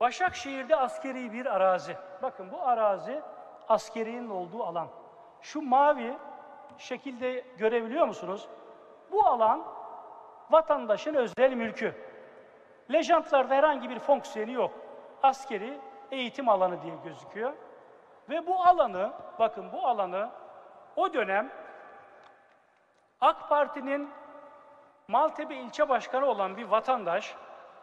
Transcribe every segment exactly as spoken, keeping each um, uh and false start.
Başakşehir'de askeri bir arazi. Bakın bu arazi askerinin olduğu alan. Şu mavi şekilde görebiliyor musunuz? Bu alan vatandaşın özel mülkü. Lejantlarda herhangi bir fonksiyonu yok. Askeri eğitim alanı diye gözüküyor. Ve bu alanı, bakın bu alanı o dönem AK Parti'nin Maltepe ilçe başkanı olan bir vatandaş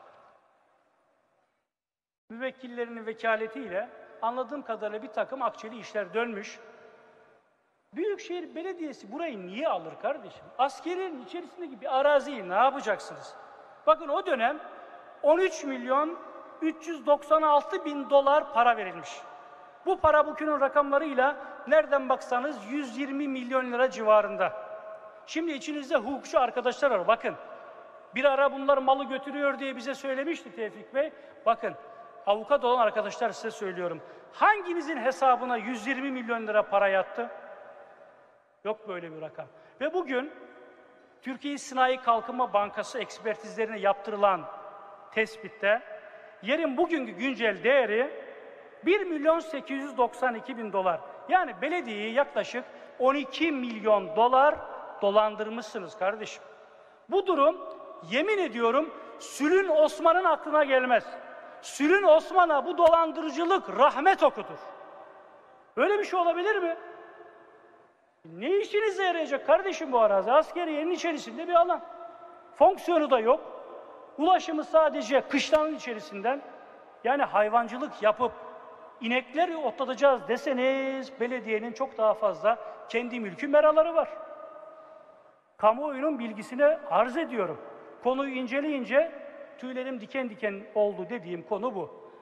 müvekkillerinin vekaletiyle anladığım kadarıyla bir takım akçeli işler dönmüş. Büyükşehir Belediyesi burayı niye alır kardeşim? Askerinin içerisindeki bir araziyi ne yapacaksınız? Bakın o dönem on üç milyon üç yüz doksan altı bin dolar para verilmiş. Bu para bugünün rakamlarıyla nereden baksanız yüz yirmi milyon lira civarında. Şimdi içinizde hukukçu arkadaşlar var. Bakın bir ara bunlar malı götürüyor diye bize söylemişti Tevfik Bey. Bakın avukat olan arkadaşlar size söylüyorum. Hanginizin hesabına yüz yirmi milyon lira para yattı? Yok böyle bir rakam. Ve bugün Türkiye Sanayi Kalkınma Bankası ekspertizlerine yaptırılan tespitte yerin bugünkü güncel değeri bir milyon sekiz yüz doksan iki bin dolar. Yani belediyeyi yaklaşık on iki milyon dolar dolandırmışsınız kardeşim. Bu durum yemin ediyorum Sülün Osman'ın aklına gelmez. Sülün Osman'a bu dolandırıcılık rahmet okudur. Böyle bir şey olabilir mi? Ne işinize yarayacak kardeşim bu arazi? Askeriyenin içerisinde bir alan. Fonksiyonu da yok. Ulaşımı sadece kışlanın içerisinden. Yani hayvancılık yapıp inekleri otlatacağız deseniz belediyenin çok daha fazla kendi mülkü meraları var. Kamuoyunun bilgisine arz ediyorum. Konuyu inceleyince tüylerim diken diken oldu dediğim konu bu.